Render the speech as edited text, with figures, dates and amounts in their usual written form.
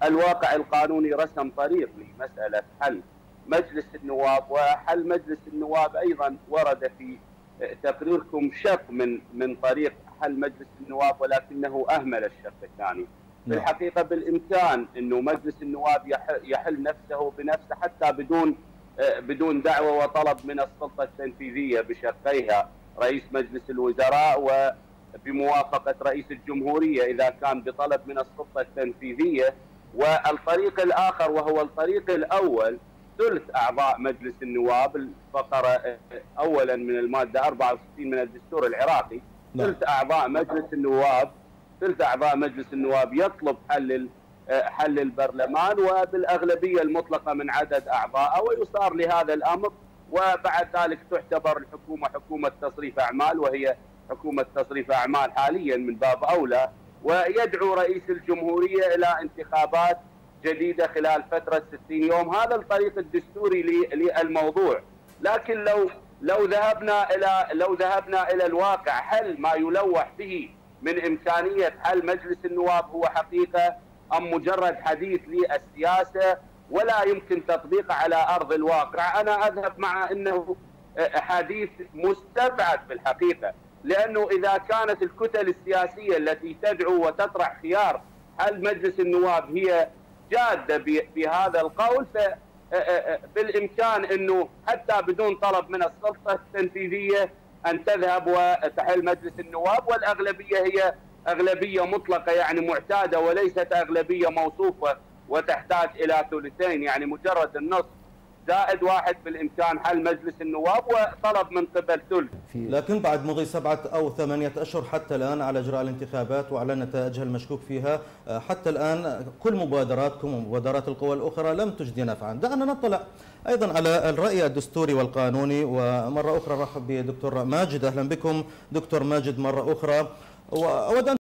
الواقع القانوني رسم طريق لمسألة حل مجلس النواب، وحل مجلس النواب أيضا ورد في تقريركم شق من طريق حل مجلس النواب، ولكنه أهمل الشق الثاني. في الحقيقة بالإمكان أنه مجلس النواب يحل نفسه بنفسه حتى بدون دعوة وطلب من السلطة التنفيذية بشقيها، رئيس مجلس الوزراء وبموافقة رئيس الجمهورية إذا كان بطلب من السلطة التنفيذية. والطريق الآخر وهو الطريق الأول، ثلث أعضاء مجلس النواب، الفقرة أولا من المادة 64 من الدستور العراقي، ثلث أعضاء مجلس النواب يطلب حل البرلمان وبالأغلبية المطلقة من عدد أعضائه، ويصار لهذا الأمر، وبعد ذلك تعتبر الحكومة حكومة تصريف أعمال، وهي حكومة تصريف أعمال حاليا من باب أولى، ويدعو رئيس الجمهورية إلى انتخابات جديدة خلال فترة 60 يوم. هذا الطريق الدستوري للموضوع. لكن لو ذهبنا إلى الواقع، هل ما يلوح به من إمكانية حل مجلس النواب هو حقيقة أم مجرد حديث للسياسة ولا يمكن تطبيقه على أرض الواقع؟ أنا أذهب مع أنه حديث مستبعد في الحقيقة، لأنه إذا كانت الكتل السياسية التي تدعو وتطرح خيار حل مجلس النواب هي جادة بهذا القول، فبالإمكان أنه حتى بدون طلب من السلطة التنفيذية أن تذهب وتحل مجلس النواب، والأغلبية هي أغلبية مطلقة يعني معتادة، وليست أغلبية موصوفة وتحتاج إلى ثلثين، يعني مجرد النص زائد واحد بالإمكان حل مجلس النواب وطلب من قبل ثلث. لكن بعد مضي 7 أو 8 أشهر حتى الآن على إجراء الانتخابات وعلى نتائجها المشكوك فيها، حتى الآن كل مبادراتكم ومبادرات القوى الأخرى لم تجدي نفعا. دعنا نطلع أيضا على الرأي الدستوري والقانوني، ومرة أخرى رحب بدكتور ماجد. أهلا بكم دكتور ماجد مرة أخرى. وأود